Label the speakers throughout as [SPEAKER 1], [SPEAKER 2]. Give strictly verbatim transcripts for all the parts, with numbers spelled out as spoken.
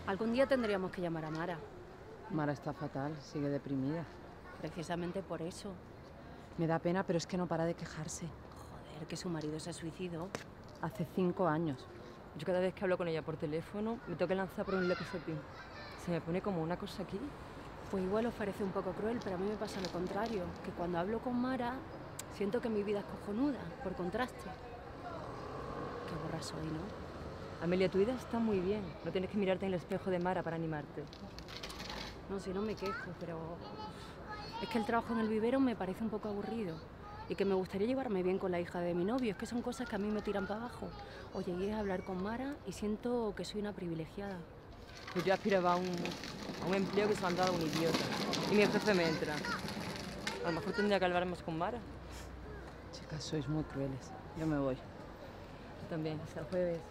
[SPEAKER 1] Algún día tendríamos que llamar a Mara.
[SPEAKER 2] Mara está fatal, sigue deprimida.
[SPEAKER 1] Precisamente por eso.
[SPEAKER 2] Me da pena, pero es que no para de quejarse.
[SPEAKER 1] Joder, que su marido se suicidó.
[SPEAKER 2] Hace cinco años.
[SPEAKER 3] Yo cada vez que hablo con ella por teléfono, me tengo que lanzar por un lequesotín. Se me pone como una cosa aquí.
[SPEAKER 1] Pues igual os parece un poco cruel, pero a mí me pasa lo contrario. Que cuando hablo con Mara, siento que mi vida es cojonuda, por contraste. Qué borra soy, ¿no?
[SPEAKER 3] Amelia, tu vida está muy bien. No tienes que mirarte en el espejo de Mara para animarte.
[SPEAKER 1] No, si no me quejo, pero... Es que el trabajo en el vivero me parece un poco aburrido. Y que me gustaría llevarme bien con la hija de mi novio. Es que son cosas que a mí me tiran para abajo. O llegué a hablar con Mara y siento que soy una privilegiada.
[SPEAKER 3] Pues yo aspiraba a un, a un empleo que se me han dado a un idiota. Y mi jefe me entra. A lo mejor tendría que hablar más con Mara.
[SPEAKER 2] Chicas, sois muy crueles. Yo me voy.
[SPEAKER 3] Yo también, hasta el jueves.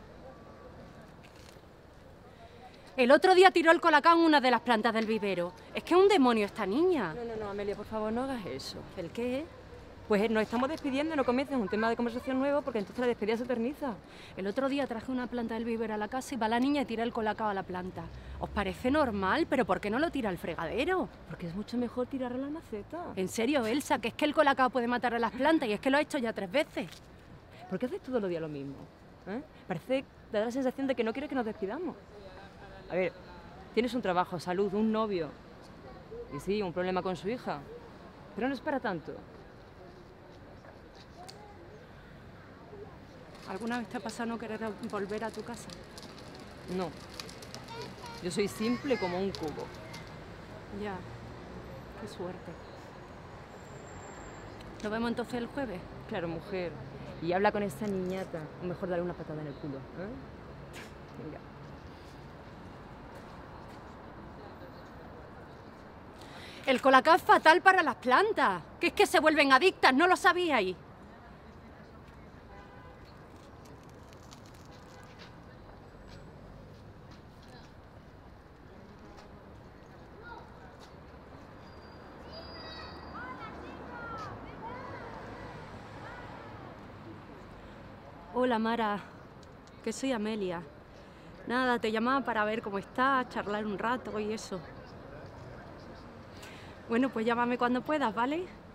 [SPEAKER 1] El otro día tiró el colacao en una de las plantas del vivero. Es que es un demonio esta niña.
[SPEAKER 3] No, no, no, Amelia, por favor, no hagas eso.
[SPEAKER 1] ¿El qué?
[SPEAKER 3] Pues nos estamos despidiendo, no comiences un tema de conversación nuevo porque entonces la despedida se eterniza.
[SPEAKER 1] El otro día traje una planta del vivero a la casa y va la niña y tira el colacao a la planta. ¿Os parece normal? ¿Pero por qué no lo tira al fregadero?
[SPEAKER 3] Porque es mucho mejor tirarlo a la maceta.
[SPEAKER 1] En serio, Elsa, que es que el colacao puede matar a las plantas y es que lo ha hecho ya tres veces.
[SPEAKER 3] ¿Por qué haces todos los días lo mismo? ¿Eh? Parece, te da la sensación de que no quieres que nos despidamos. A ver, tienes un trabajo, salud, un novio. Y sí, un problema con su hija. Pero no es para tanto.
[SPEAKER 1] ¿Alguna vez te ha pasado no querer volver a tu casa?
[SPEAKER 3] No. Yo soy simple como un cubo.
[SPEAKER 1] Ya. Qué suerte. ¿Nos vemos entonces el jueves?
[SPEAKER 3] Claro, mujer. Y habla con esta niñata. O mejor darle una patada en el culo. ¿Eh? Venga.
[SPEAKER 1] El colacao es fatal para las plantas. Que es que se vuelven adictas, ¿no lo sabíais? Hola, Mara, que soy Amelia. Nada, te llamaba para ver cómo estás, charlar un rato y eso. Bueno, pues llámame cuando puedas, ¿vale?